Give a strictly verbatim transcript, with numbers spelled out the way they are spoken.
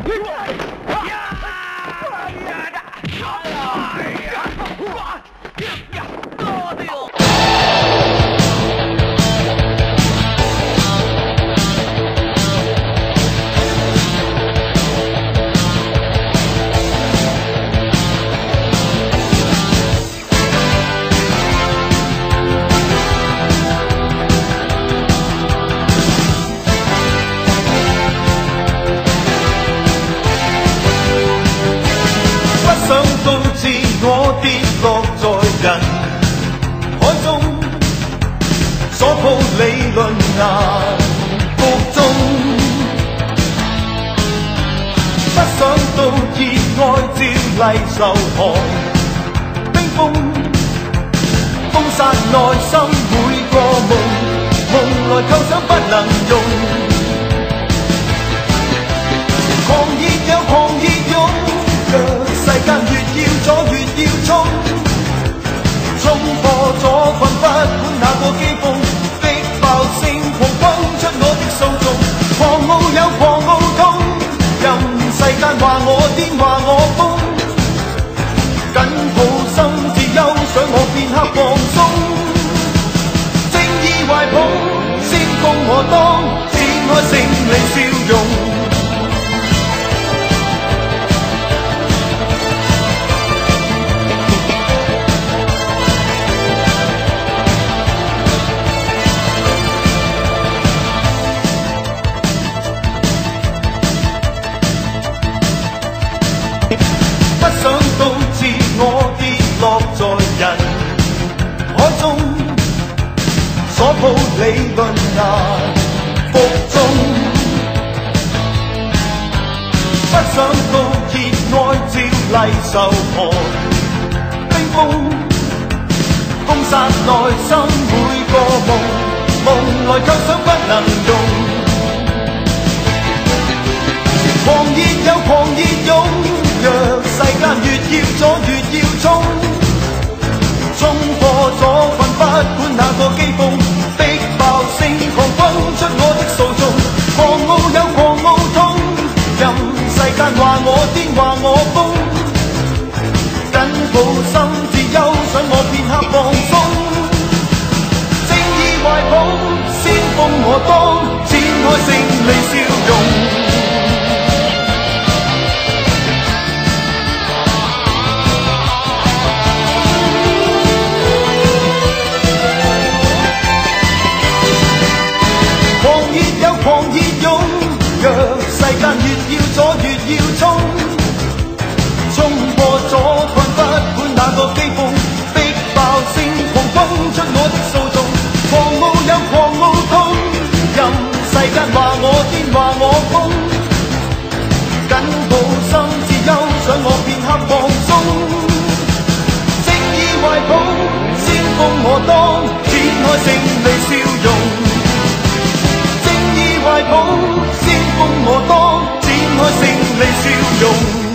我跌落在人海中，所抱理論難服眾。不想到熱愛照例受寒冰封，風殺內心每個夢，夢來構想不能用。狂熱有狂熱湧，讓世間越要阻越要衝，衝破咗困不管那個機鋒，逼爆聲狂轟出我的訴訟，狂傲有狂傲痛，任世間話我癲話我瘋，緊抱心自憂想我片刻放鬆，正義懷抱先鋒我當，展開勝利笑容。不想到自我跌落在人海中，所抱理論難服眾。不想到熱愛照例受寒冰封，風殺內心每個夢，夢來構想不能用。狂熱有狂熱湧，若世間越要阻越要衝，衝破咗困不管那個機鋒，逼爆聲狂轟出我的訴訟，狂傲有狂傲痛，任世間話我癲話我瘋，緊抱心自憂想我片刻放鬆，正義懷抱先鋒我當，展開勝利笑容。狂熱湧，若世間越要阻越要衝，衝破咗困不管那個機鋒，逼爆聲狂轟出我的訴訟，狂傲有狂傲痛，任世間話我癲話我瘋，緊抱心自憂想我片刻放鬆，正義懷抱先鋒我當，展開勝利笑容。懷抱先鋒我當，展開勝利笑容。